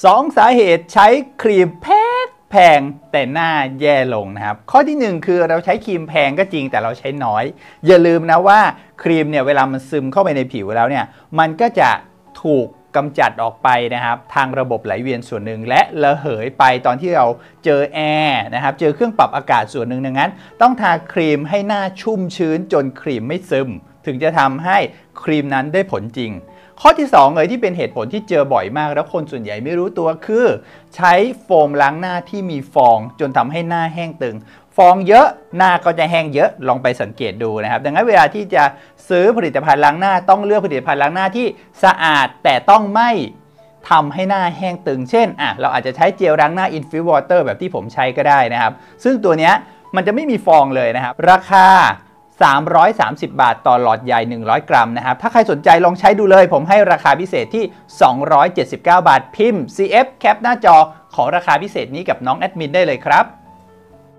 2 สาเหตุใช้ครีมแพงแต่หน้าแย่ลงนะครับข้อที่1คือเราใช้ครีมแพงก็จริงแต่เราใช้น้อยอย่าลืมนะว่าครีมเนี่ยเวลามันซึมเข้าไปในผิวแล้วเนี่ยมันก็จะถูกกำจัดออกไปนะครับทางระบบไหลเวียนส่วนหนึ่งและระเหยไปตอนที่เราเจอแอร์นะครับเจอเครื่องปรับอากาศส่วนหนึ่งดังนั้นต้องทาครีมให้หน้าชุ่มชื้นจนครีมไม่ซึมถึงจะทำให้ครีมนั้นได้ผลจริงข้อที่2เลยที่เป็นเหตุผลที่เจอบ่อยมากแล้วคนส่วนใหญ่ไม่รู้ตัวคือใช้โฟมล้างหน้าที่มีฟองจนทำให้หน้าแห้งตึงฟองเยอะหน้าก็จะแห้งเยอะลองไปสังเกตดูนะครับดังนั้นเวลาที่จะซื้อผลิตภัณฑ์ล้างหน้าต้องเลือกผลิตภัณฑ์ล้างหน้าที่สะอาดแต่ต้องไม่ทำให้หน้าแห้งตึงเช่นเราอาจจะใช้เจลล้างหน้า Infused Water แบบที่ผมใช้ก็ได้นะครับซึ่งตัวเนี้ยมันจะไม่มีฟองเลยนะครับราคา330 บาทต่อหลอดใหญ่100 กรัมนะครับถ้าใครสนใจลองใช้ดูเลยผมให้ราคาพิเศษที่279 บาทพิมพ์ CF แคปหน้าจอขอราคาพิเศษนี้กับน้องแอดมินได้เลยครับ